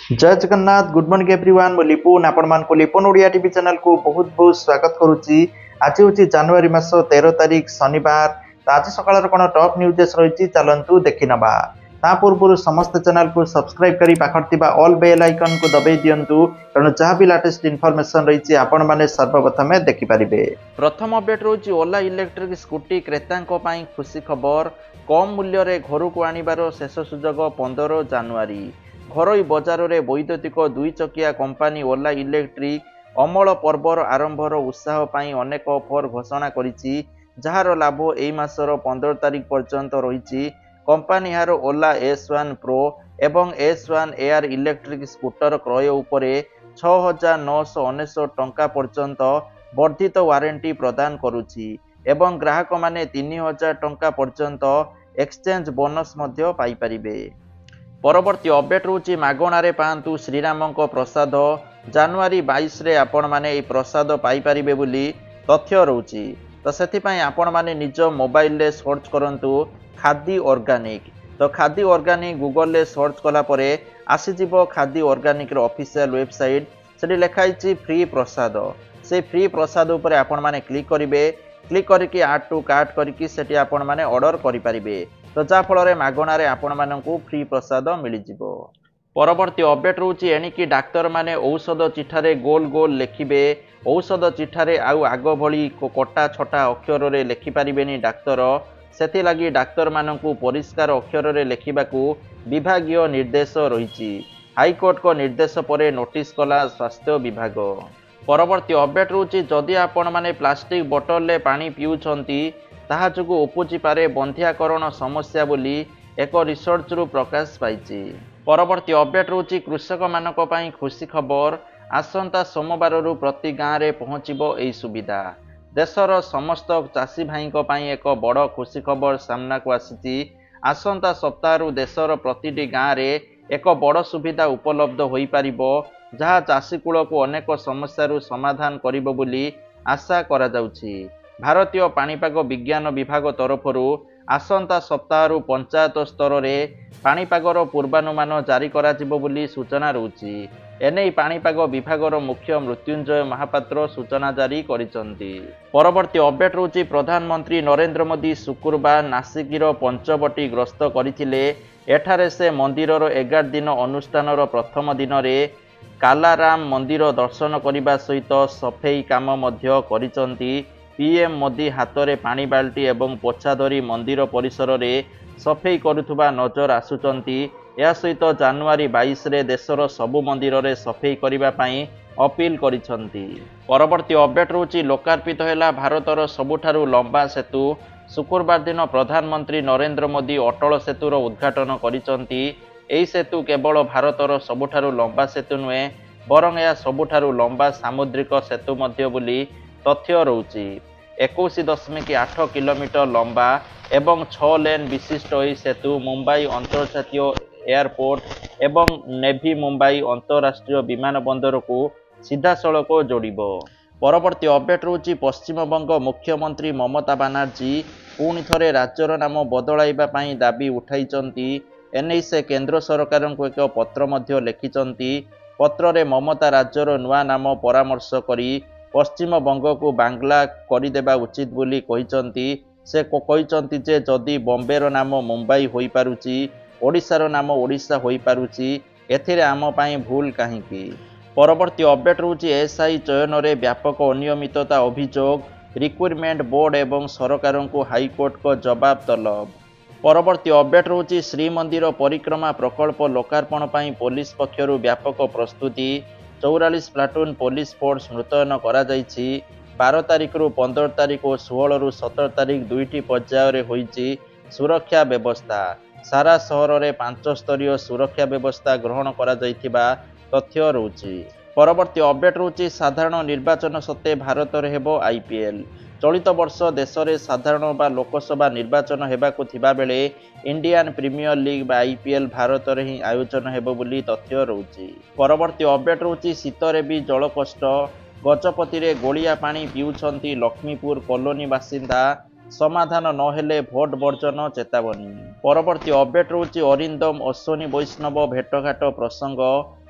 जय Jagannath good morning everyone मु लिपुन आपण मान को लिपुन ओडिया टीवी चैनल को बहुत बहुत स्वागत करुच्ची। आज हूँ जनवरी मास 13 तारिख शनिवार। तो आज सकाळ कोन टॉप न्यूज रही चलतु देखि नबा। ता पूर्व समस्त चैनल को सब्सक्राइब करी पाखर ऑल बेल आइकन को दबाई दियंतु कारण जहाँ भी लेटेस्ट इनफॉरमेशन रही आपण माने सर्वप्रथम देखि पारिबे। प्रथम अपडेट रही ओला इलेक्ट्रिक स्कूटी क्रेतांको पई खुशी खबर। कम मूल्य रे घर को आनिबार शेष सुजोग 15 जनवरी। घरोई बजार में वैद्युतिक दुई चकिया कंपानी ओला इलेक्ट्रिक अमल पर्वर आरंभर उत्साह पाई अनेक ऑफर घोषणा करिछि, जार लाभ एई मासर 15 तारिख पर्यंत रही। कंपानी यार ओला S1 प्रो एवं S1 एयर इलेक्ट्रिक स्कूटर क्रय उपरे 6,999 टंका पर्यंत वर्धित वारंटी प्रदान करुछि एवं ग्राहक माने 3,000 टंका पर्यंत एक्सचेंज बोनस मध्य पाई परिबे। परवर्ती अपडेट रोची मागणारे पांतु श्रीराम प्रसाद। जनवरी 22 रे आपण माने ए प्रसाद पाई परिबे बोली तथ्य रोची। तो सेथिपाई आपण माने निज मोबाइल रे सर्च करंतु खादी ऑर्गेनिक। तो खादी ऑर्गेनिक गूगल रे सर्च कला परे आसी जिवो खादी ऑर्गेनिक रो ऑफिशियल वेबसाइट। सेठी लिखाइछि फ्री प्रसाद। से फ्री प्रसाद ऊपर आपण माने क्लिक करिवे। क्लिक करके ऐड टू कार्ट करके सेठी आपण माने ऑर्डर करि परिबे। तो जा फल मागणारे आपण मानकु फ्री प्रसाद मिल जिवो। परवर्ती अपडेट रोची एणिकी डाक्तर माने औषध चिठारे गोल गोल लिखिबे। औषध चिठारे आउ आग भली कटा छटा अक्षर रे लिखि परिबेनी डाक्तर। सेथि लागि डाक्तर मानकु परिष्कार अक्षर रे लिखिबाकू विभागीय निर्देश रहिछि। हाईकोर्ट को निर्देश परे नोटिस कला स्वास्थ्य विभाग। परवर्ती अपडेट रोची जदि आपण माने प्लास्टिक बोतल ले पानी पिउछंती ताहा जोगु उपुजी पारे बंध्याकरण समस्या बोली एक रिसर्च रु प्रकाश पाइछि। परवर्ती अपडेट रोची कृषक मानक पई खुशी खबर। आसंता सोमवार रु प्रति गाँ रे पहुँचीबो एई सुविधा। देशर समस्त चाषी भाईको पई एक बड़ खुशी खबर सामना को आसीछि। आसंता सप्ताह रु देशर प्रतिटी गाँ रे एक बड़ सुविधा उपलब्ध होई पारिबो, जहा चाषी कूल को अनेक समस्या रु समाधान करिबो बोली आशा करा जाउछि। भारतीय पाणीपाग विज्ञान विभाग तरफरु आसंता सप्ताह पंचायत स्तर में पाणीपागर पूर्वानुमान जारी करा जिवो बोली सूचना रहुछि। एने पाणीपाग विभागर मुख्य मृत्युंजय महापात्र सूचना जारी करिसंती। परवर्ती अपडेट रहुछि प्रधानमंत्री नरेंद्र मोदी शुक्रवार नासिकर पंचवटी गस्त करथिले। एठारे से मंदिरर 11 दिन अनुष्ठानर प्रथम दिन रे कालाराम मंदिर दर्शन करने सहित सफेई काम मध्य करिसंती। पीएम मोदी हाथ में पानी बाल्टी एवं पोछा धरी मंदिर परिसर में सफेई करुथुबा नजर आसुचंती। या सहित जनवरी 22 रे देशर सबु मंदिर रे सफेई करिबा पई अपील करिसंती। परवर्ती अपडेट रोची लोकार्पित हैला भारतर सबुठारु लंबा सेतु। शुक्रवार दिन प्रधानमंत्री नरेंद्र मोदी अटल सेतुर उद्घाटन करिसंती। एई सेतु केवल भारतर सबुठारु लंबा सेतु नुहे बरं या सबुठारु लंबा सामुद्रिक सेतु मध्य बोली तथ्य रहुछि। 21.8 किलोमीटर लंबा एवं 6 लेन विशिष्ट यह सेतु मुंबई अंतर्जातीय एयरपोर्ट एवं नेवी मुंबई अंतरराष्ट्रीय विमानबंदर को सीधा सड़क जोड़िबो। परवर्ती अपडेट रहुछि पश्चिमबंग मुख्यमंत्री ममता बनर्जी पुणी थरे राज्यर नाम बदलाइबा पई दाबी उठाइचंती। एने से केंद्र सरकार को एक पत्र मध्य लिखिचंती। पत्र रे ममता राज्यर नुआ नाम परामर्श करी पश्चिम बंग को बांग्ला करदेवा उचित बोली कहिचंती। से कहिचंती जे जदि बॉम्बेर नाम मुंबई होई पारुची, ओडिशार नाम ओडिशा होई पारुची, एथिरे आम पई भूल काहींकी। परवर्ती अपडेट रहुछि एसआई चयन रे व्यापक अनियमितता अभियोग। रिक्रुटमेंट बोर्ड एवं सरकार को हाईकोर्ट को जवाब तलब। परवर्ती अपडेट रहुछि श्रीमंदिर परिक्रमा प्रकल्प लोकार्पण पई पुलिस पक्षरु व्यापक प्रस्तुति। 44 प्लाटून पुलिस फोर्स मुतयन करा जाइछि। 12 तारिख रु 15 तारिख और 16 रु 17 तारिख दुईटी पर्यायर रे होइछि सुरक्षा व्यवस्था। सारा सहर रे 5 स्तरीय सुरक्षा व्यवस्था ग्रहण करा जाइथिबा तथ्य रहुछि। परवर्ती अपडेट रहुछि साधारण निर्वाचन सत्ते भारत रे हेबो आईपीएल। चलित वर्ष देश में साधारण बा लोकसभा निर्वाचन हेबाकु थिबा बेले इंडियन प्रीमियर लीग बा आईपीएल भारत में ही आयोजन हेबो बोली तथ्य रहुछि। परवर्ती अपडेट रहुछि शीतरे भी जल कष्ट। गजपति रे गोलिया पानी पिउछंती लक्ष्मीपुर कॉलोनी बासिंदा। समाधान नहेले भोट वर्जन चेतावनी। परवर्ती अपडेट रहुछि अरिंदम अश्विनी वैष्णव भेटघाट प्रसंग।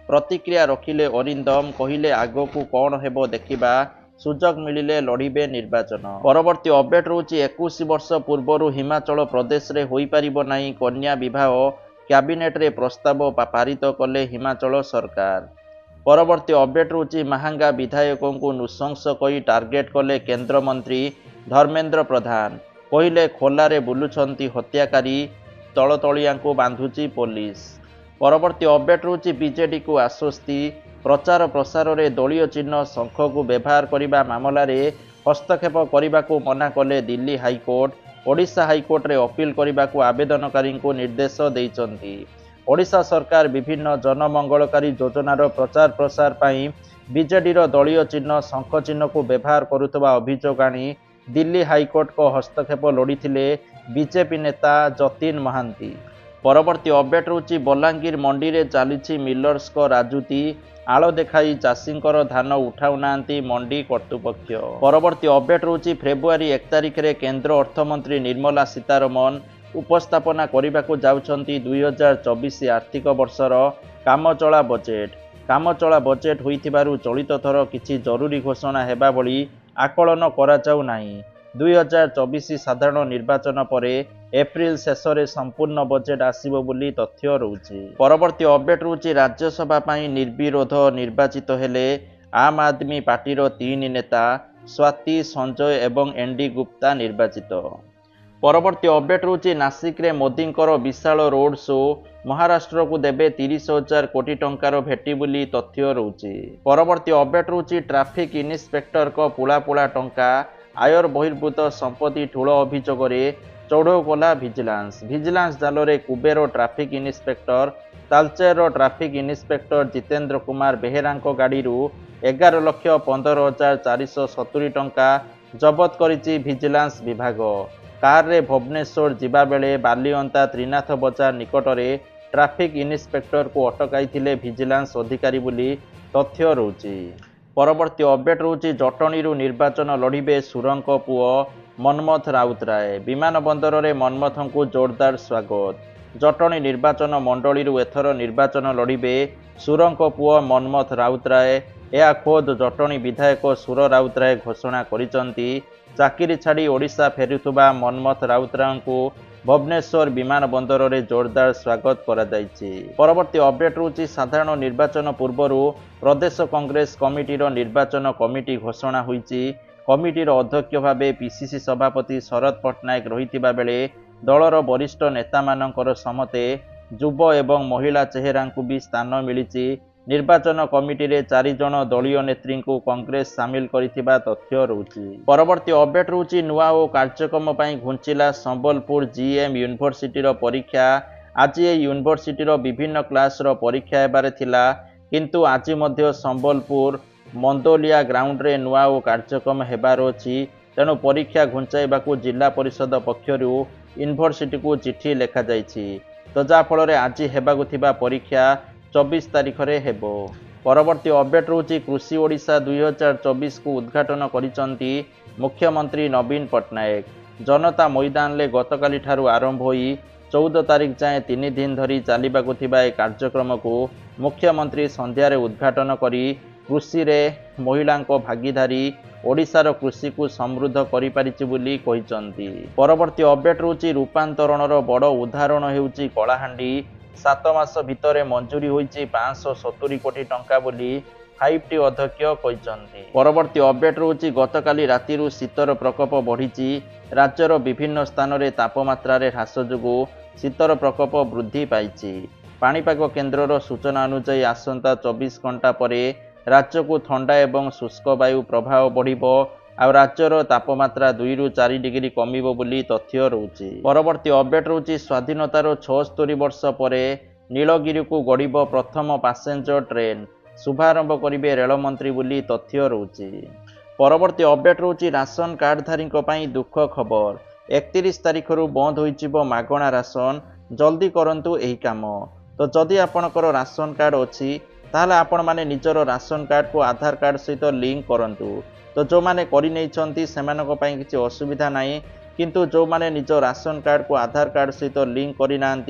प्रतिक्रिया रखिले अरिंदम कहिले आगकू कौन हेबो देखिबा सुजोग मिलिले लड़िबे निर्वाचन। परवर्ती अपडेट रहउछि 21 वर्ष पूर्वरु हिमाचल प्रदेश रे होई परिबो नाही कन्या विवाह कैबिनेट रे प्रस्ताव पारित कले हिमाचल सरकार। परवर्ती अपडेट रहउछि महंगा विधायकों को नृशंस कई टार्गेट कले केंद्र मंत्री धर्मेंद्र प्रधान कहिले खोलारे बुलुछंती हत्याकारी तलतलिया को बांधुची पुलिस। परवर्ती अपडेट रहउछि बीजेडी को आश्वस्ति प्रचार प्रसार रे दलीय चिन्ह शंख को व्यवहार करने मामला रे हस्तक्षेप करने को मना कले दिल्ली हाईकोर्ट। ओडिशा हाईकोर्ट रे अपील करने को आवेदनकारी को निर्देश देइचंती। ओडिशा सरकार विभिन्न जनमंगलकारी योजनार प्रचार प्रसार पाई बीजेडी दलीय चिन्ह शंख चिन्ह को व्यवहार करुवा अभियोग आनी दिल्ली हाईकोर्ट को हस्तक्षेप लोड़ीथिले बीजेपी नेता जतीन महांती। परवर्ती अपडेट रहउछि बलांगीर मंडी रे चलीछि मिलर्स को राजूती आड़ देखाई चाषींकर धान उठाऊ नांती मंडी कर्तृपक्ष। परवर्ती अपडेट रहउछि फेब्रुआरी 1 तारिख रे केंद्र अर्थमंत्री निर्मला सीतारमण उपस्थापना करने जाउछंती 2024 आर्थिक वर्षर कामचला बजेट। कामचला बजेट होइथिबारु चलित थर किछि जरूरी घोषणा हेबा भली आकलन करा जाउ नाही। 2024 साधारण निर्वाचन परे एप्रिल शेष रे संपूर्ण बजेट आसीबो बोली तथ्य रहउछि। परवर्ती अपडेट रहउछि राज्यसभा पाई निर्विरोध निर्वाचित हेले आम आदमी पार्टीर 3 नेता स्वाति संजय एवं एनडी गुप्ता निर्वाचित। परवर्ती अपडेट रहउछि नासिक रे मोदींकर विशाल रोड शो महाराष्ट्र को देबे 30,000 कोटी टंकार भेटी बोली तथ्य रहउछि। परवर्ती अपडेट रहउछि ट्रैफिक इन्स्पेक्टर को पुला पुला टंका आयर बहिर्भूत संपत्ति ठूल अभियोग चढ़ऊ कला भिजिलांस जाल रे कुबेर traffic inspector Talcher traffic inspector Jitendra Kumar Behera गाड़ी 11,15,470 टंका जबत करिछि भिजिलांस विभाग। कार रे भुवनेश्वर जिबा बेले बालिअंता त्रिनाथ बजार निकटरे ट्रैफिक इन्स्पेक्टर को अटकाइथिले भिजिलांस अधिकारी बोली तथ्य रहउछि। परवर्ती अपडेट रहउछि जटणी निर्वाचन लड़िबे सुरंक पुओ मनमथ राउतराय। विमान बंदर रे मनमथ को जोरदार स्वागत। जटणी निर्वाचन मंडली एथर निर्वाचन लड़िबे सुरंक पुओ मनमथ राउतराय। यह खोद जटणी विधायक सुर राउतराय घोषणा करिसंती। चाकरी छाड़ी ओडिशा फेरुथुबा मनमथ राउतराय को भुवनेश्वर विमान बंदर रे जोरदार स्वागत करा जायछि। परवर्ती अपडेट रहउछि साधारण निर्वाचन पूर्वरु प्रदेश कांग्रेस कमिटीर निर्वाचन कमिटी घोषणा होईछि। कमिटीर अध्यक्ष भावे पीसीसी सभापति शरद पट्टनायक रहिथिबा बेले दलर वरिष्ठ नेता मानकर समते युव एवं महिला चेहरा को भी स्थान मिलिछि। निर्वाचन कमिटी रे 4 जन दलीय नेत्री को कांग्रेस सामिल करिथिबा तथ्य रहउछि। परवर्ती अपडेट रहउछि नुआ ओ कार्यक्रम पई घुंचिला संबलपुर जीएम यूनिवर्सिटी रो परीक्षा। आज ए यूनिवर्सिटी रो विभिन्न क्लास रो परीक्षा हेबारे थिला किंतु आज मध्य संबलपुर मंदोलिया ग्राउंड रे नुआ ओ कार्यक्रम हेबार अछि। तेणु परीक्षा घुंचाइबाकू जिला परिषद पक्षरु यूनिवर्सिटी को चिठी लेखा जाइछि। तो जा फल रे आज हेबाकू थिबा परीक्षा 24 तारिख रे हेबो। परवर्ती अपडेट रहउछि कृषि ओडिशा 2024 को उद्घाटन करिसंती मुख्यमंत्री नवीन पट्टनायक। जनता मैदान ले गतकाली ठारू आरंभ होई 14 तारिख जाए 3 दिन धरी चलिबाकू थिबा ए कार्यक्रम को मुख्यमंत्री संध्यारे उद्घाटन करी कृषि रे महिलांको भागीदारी ओडिशार कृषि को समृद्ध करि पारिछि बोली कहिसंती। परवर्ती अपडेट रहउछि रूपांतरणर बड़ उदाहरण हेउछि कलाहांडी। 7 मास भितरे मंजूरी होईछि 570 कोटी टंका बोली 5T अध्यक्ष कहिसंती। परवर्ती अपडेट रहउछि गतकाली रातिरु शीतर प्रकोप बढ़िछि। राज्यर विभिन्न स्थान रे तापमात्रा रे ह्रास जोगु शीतर प्रकोप वृद्धि पाइछि। पाणीपाग केन्द्रर सूचना अनुसार आसंता 24 घंटा परे राज्य को ठंडा एवं शुष्क वायु प्रभाव बढ़िबो आ राज्यर तापमात्रा 2 ରୁ 4 डिग्री कमिबो बोली तथ्य रहउछि। परवर्ती अपडेट रहउछि स्वाधीनतार 76 वर्ष परे नीलगिरी को गड़िबो प्रथम पैसेंजर ट्रेन। शुभारंभ करिबे रेल मंत्री बोली तथ्य रहउछि। परवर्ती अपडेट रहउछि राशन कार्डधारी पई दुख खबर। 31 तारिख रु बंद होइजिबो मागणा राशन। जल्दी करंतु एही काम। तो जदि आपणकर राशन कार्ड अछि ताहले आपण माने निजर राशन कार्ड को आधार कार्ड सहित लिंक करंतु। तो जो माने करि नैछंती सेमानक पई किछि असुविधा नाही, किंतु जो माने निज राशन कार्ड को आधार कार्ड सहित लिंक करि नांती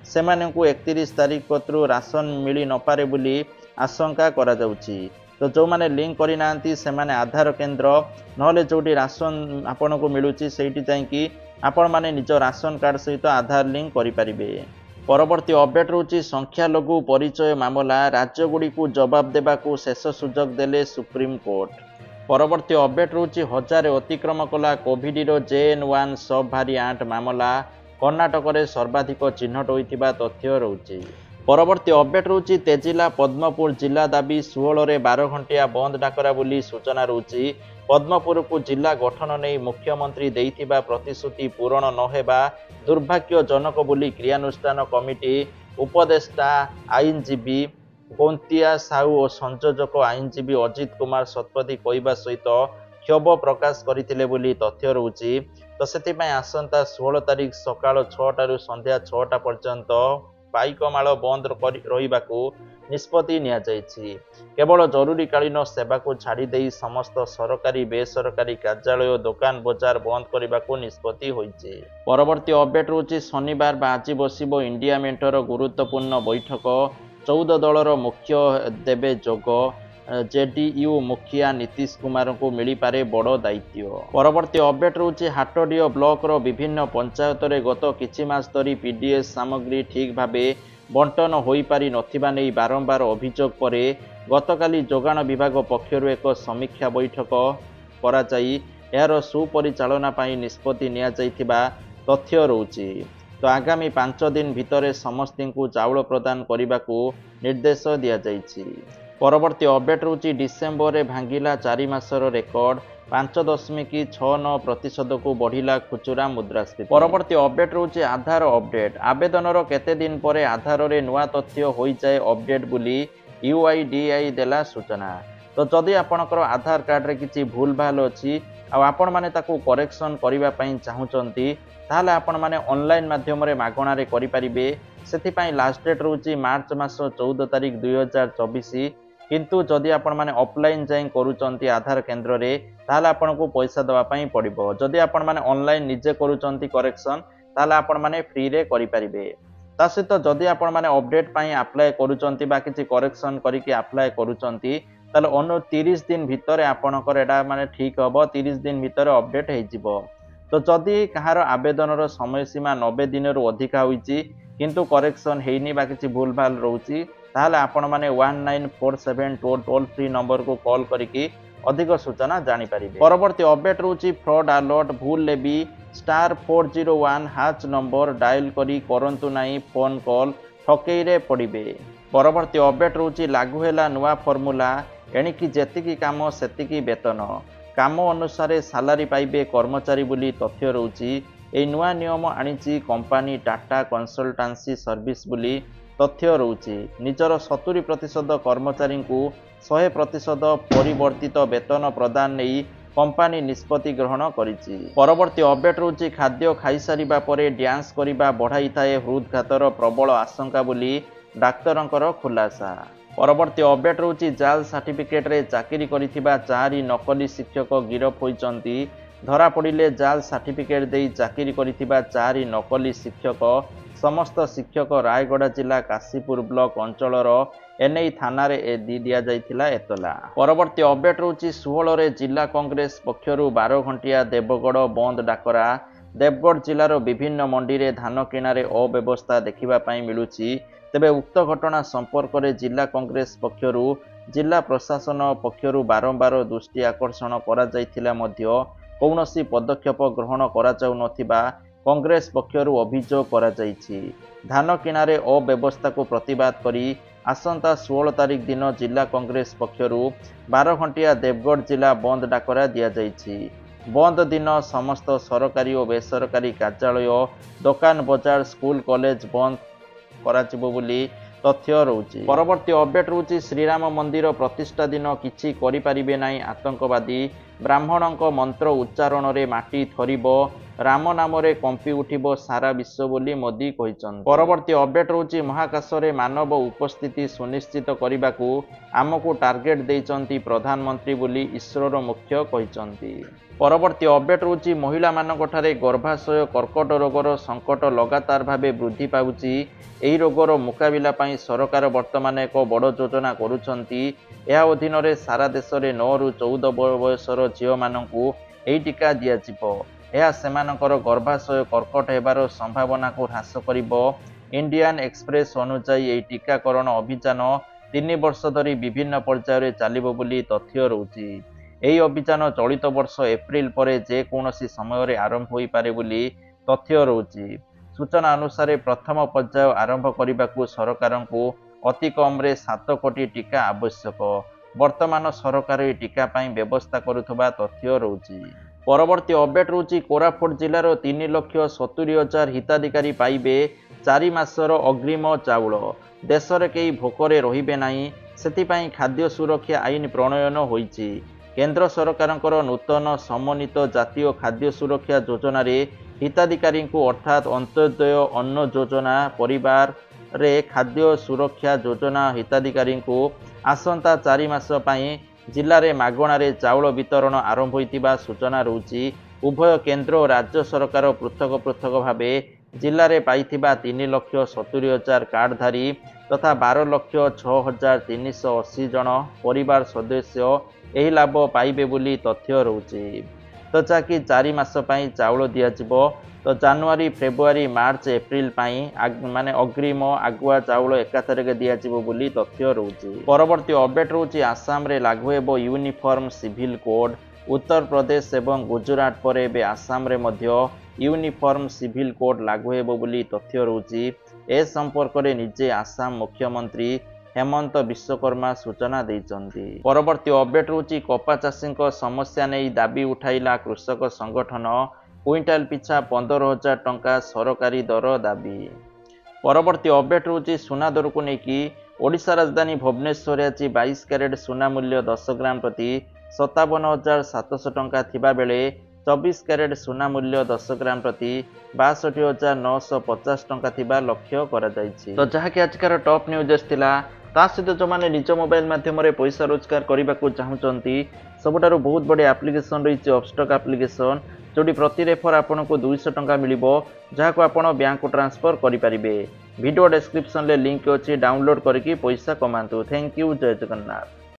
सेमानंकु 31 तारिख पत्रु राशन मिली नपारे बोली आशंका करा जाउची। तो जो माने लिंक करि नांती से माने आधार केंद्र नहले जोटी राशन आपन को मिलुची सेठी जाईकी आपण माने निज राशन कार्ड सहित आधार लिंक करि परिबे। परवर्ती अपडेट रोची संख्या लघु परिचय मामला राज्यगुड़ी को जवाब देबाकू शेष सुजोग देले सुप्रीम कोर्ट। परवर्ती अपडेट रोची हजार अतिक्रम कला कोविड JN1 सब भारियांट मामला कर्णाटक रे सर्वाधिक चिन्हट होइतिबा तथ्य रोची। परवर्ती अपडेट रोची तेजिला पद्मपुर जिला दाबी 16 रे 12 घंटिया बंद डाकरा बोली सूचना रोची। पद्मपुर को जिला गठन नहीं मुख्यमंत्री देइथिबा प्रतिश्रुति पूरण नहेबा दुर्भाग्यजनक बोली क्रियानुष्ठान कमिटी उपदेष्टा आईनजीवी गोंतिया साहू और संयोजक आईनजीवी अजित कुमार शतपथी कहवा सहित क्षोभ प्रकाश करथिले बोली तथ्य रोची। तो सेतिपय आसंता 16 तारिख सकाळ 6टा रु संध्या 6टा पर्यंत पाइकमाल बंद रहिबाकू निष्पत्ति निया जायछि। केवल जरूरीकालीन सेवा को छाड़ी देई समस्त सरकारी बेसरकारी कार्यालय दुकान बजार बंद करने निष्पत्ति होइछि। परवर्ती अपडेट रोची शनिवार बा आज बसिबो इंडिया मेंटर गुरुत्वपूर्ण बैठक 14 दलर मुख्य देबे जोग। जेडीयू मुखिया नीतीश कुमार को मिली पारे बड़ दायित्व। परवर्ती अपडेट रोची हाटडियो ब्लॉक रो विभिन्न पंचायत रे गत किछि मास धरी पीडीएस सामग्री ठीक भाबे बंटन होई पारि नथिबा नै बारंबार अभियोग परे गतकाली जोगाण विभाग पक्षरु एक समीक्षा बैठक करा जाई यार सुपरिचालना पाई निष्पत्ति निया जाइथिबा तथ्य रोची। तो आगामी 5 दिन भितरे समस्ती को चाउल प्रदान करने निर्देश दिया जाइछि। परवर्ती अपडेट रोची डिसेम्बर रे भांगिला 4 मासर रेकर्ड 5.69% को बढ़िला खुचुरा मुद्रास्फीति। परवर्ती अपडेट रोची आधार अपडेट आवेदनर केते दिन परे आधार रे नुआ तथ्य होई जाए अपडेट बुली UIDAI देला सूचना। तो जदि आपणकर आधार कार्ड रे किछि भूल भाल अछि आ आपण माने ताकू करेक्शन करिबा पई चाहुचंती ताहाले आपण माने ऑनलाइन माध्यम रे मागणा रे करि परिबे। सेथि पई लास्ट डेट रोची मार्च मास 14 तारिख 2024। किंतु जदि आपण माने ऑफलाइन जाई करूचंती आधार केंद्र रे ताहाले आपण को पैसा दवा पई पड़िबो। जदि आपण माने ऑनलाइन निजे करूचंती करेक्शन ताहाले आपण माने फ्री रे करि परिबे। ता सहित जदि आपण माने अपडेट पई अप्लाई करूचंती बा किछि करेक्शन करिकि अप्लाई करूचंती ताले अनु 30 दिन भितर आपणकर एडा माने ठीक हबो। 30 दिन भितर अपडेट हे जिवो। तो जदि कहार आवेदनर समय सीमा 90 दिन रु अधिका होईची किंतु करेक्शन हेइनी बा किछि भूल भाल रहउची ताहाले आपण माने 1947 टोल फ्री नंबर को कॉल करिकि अधिक सूचना जानि परिबे। परवर्ती अपडेट रहउची फ्रॉड अलर्ट भूल लेबी *401 हाच नंबर डायल करी करंतु नाही फोन कॉल ठकेई रे पड़िबे। परवर्ती अपडेट रहउची लागू हेला नुआ फॉर्मूला एणिकी जेतिकी काम सेतिकी वेतन काम अनुसार सालारी पाइबे कर्मचारी बोली तथ्य रहउची। ए नुआ नियम आनिची कंपनी टाटा कंसल्टेंसी सर्विस बोली तथ्य रहउची। निजर 70% कर्मचारी को 100% परिवर्तित वेतन प्रदान नहीं कंपनी निष्पत्ति ग्रहण करिछि। परवर्ती अपडेट रहउची खाद्य खाई सारिबा परे डांस करिबा बढ़ाई थाए हृदघातर प्रबल आशंका बोली डाक्तरंकर खुलासा। परवर्ती अपडेट रहउची जाल सर्टिफिकेट रे चाकरी करिथिबा 4 नकली शिक्षक गिरफ होइचंती। धरा पड़िले जाल सर्टिफिकेट देई चाकरी करिथिबा 4 नकली शिक्षक समस्त शिक्षक रायगड़ा जिला काशीपुर ब्लॉक अंचलर एनई थाना रे दिया जाइथिला एतला। परवर्ती अपडेट रहउची 16 रे जिला कांग्रेस पक्षरु 12 घंटिया देवगढ़ बंद डाकरा। देवगढ़ जिलार विभिन्न मंडी रे धान किणारे अव्यवस्था देखिबा पई मिलुची। तेबे उक्त घटना संपर्क में जिला कांग्रेस पक्षरु जिला प्रशासन पक्षरु बारंबार दृष्टि आकर्षण करा जाइथिला मध्य कौनसी पदक्षेप ग्रहण करा जाउ नथिबा कांग्रेस पक्षरु अभियोग करा जाइछि। धान किणारे अव्यवस्था को प्रतिवाद करी आसंता 16 तारिख दिन जिला कांग्रेस पक्षरु 12 घंटिया देवगढ़ जिला बंद डाकरा दिया जाइछि। बंद दिन समस्त सरकारी और बेसरकारी कार्यालय दुकान बजार स्कूल कॉलेज बंद कराजिबो बोली तथ्य रहउची। परवर्ती अपडेट रहउची श्रीराम मंदिर प्रतिष्ठा दिन किछि करि परिबे नाही आतंकवादी ब्राह्मणक मंत्र उच्चारण रे माटी थरिबो राम नाम रे कंपी उठिबो सारा विश्व बोली मोदी कहिसंती। परवर्ती अपडेट रहउची महाकाश रे मानव उपस्थिति सुनिश्चित करिबाकू आमको टार्गेट देइचंती प्रधानमंत्री बोली इसरोर मुख्य कहिसंती। परवर्ती अपडेट रहउची महिला मानकठारे गर्भाशय कर्कट रोगर संकट लगातार भावे वृद्धि पाउची। एही रोगर मुकाबिला पई सरकार वर्तमान एक बड़ योजना करुछंती। या अधीन रे सारा देश रे 9 रु 14 बयसर झियो मानकू एही टीका दिया जिवो। यह सेमानकर गर्भाशय कर्कट हेबार संभावना को ह्रास करिबो। इंडियन एक्सप्रेस अनुसार यह टीकाकरण अभियान 3 वर्ष धरी विभिन्न पर्यायर चलिबो बोली तथ्य रहउची। एही अभियान चलित वर्ष एप्रिल परे जे कोनोसी समय रे आरंभ होई पारे बोली तथ्य रहउची। सूचना अनुसार प्रथम पर्याय आरंभ करिबाकू सरकारंकू अति कम रे 7 कोटी टीका आवश्यक। वर्तमान सरकार ए टीका पई व्यवस्था करुथबा तथ्य रहउची। परवर्ती अपडेट रहउची कोरापुट जिल्लार 3,70,000 हिताधिकारी पाइबे 4 मासर अग्रिम चाउल। देश रे केही भोकरे रहिबे नाही सेतिपई खाद्य सुरक्षा आईन प्रणयन होईची। केंद्र सरकारंकर नूतन समन्वित जातीय खाद्य सुरक्षा योजना रे हिताधिकारी को अर्थात अंत्योदय अन्न योजना परिवार रे खाद्य सुरक्षा योजना हिताधिकारी को आसंता 4 मास पई जिले में मागणारे चाउल वितरण आरंभ होइतिबा सूचना रहउची। उभय केंद्र और राज्य सरकार पृथक पृथक भावे जिले में पाइथिबा 3,70,000 कार्डधारी तथा 12,06,380 जन परिवार सदस्य एही लाभ पाइबे बोली तथ्य रहउची। तो जाकि 4 मास पई चाउल दिया जिवो। तो जनवरी फेब्रुआरी मार्च एप्रिल पई माने अग्रिम आगुआ चाउल एकाथरके दिया जिवो बोली तथ्य रहउची। परवर्ती अपडेट रहउची आसाम रे लागू हेबो uniform civil code. Uttar Pradesh एवं गुजरात पर एबे आसाम रे मध्य यूनिफॉर्म सिविल कोड लागू हेबो बोली तथ्य रहउची। ए संपर्क रे निजे आसाम मुख्यमंत्री हेमंत विश्वकर्मा सूचना देइचंती। परवर्ती अपडेट रहउची कपा चाषी समस्या नै दाबी उठाइला कृषक संगठन। क्विंटाल पिछा 15,000 टंका सरकारी दर दाबी। परवर्ती अपडेट रहउची सुना दर को नेकी ओडिशा राजधानी भुवनेश्वर आज 22 कैरेट सुना मूल्य 10 ग्राम प्रति 57,700 टंका थिबा बेले 24 कैरेट सुना मूल्य 10 ग्राम प्रति 62,950 टंका थिबा लक्ष्य करा जायछि। तो जहा कि आजकार टॉप न्यूज थिला ता सहित जो माने निज मोबाइल माध्यम रे पैसा रोजगार करबा को चाहुचंती सबटारो बहुत बड़ी एप्लिकेशन रही अपस्टॉक एप्लिकेशन जोटी प्रति रेफर आपन को 200 टंका मिलिबो जहा को आपण बैंक को ट्रांसफर करि परिबे। वीडियो डिस्क्रिप्शन ले लिंक अछि डाउनलोड करके पैसा कमांतु। थैंक यू जय जगन्नाथ।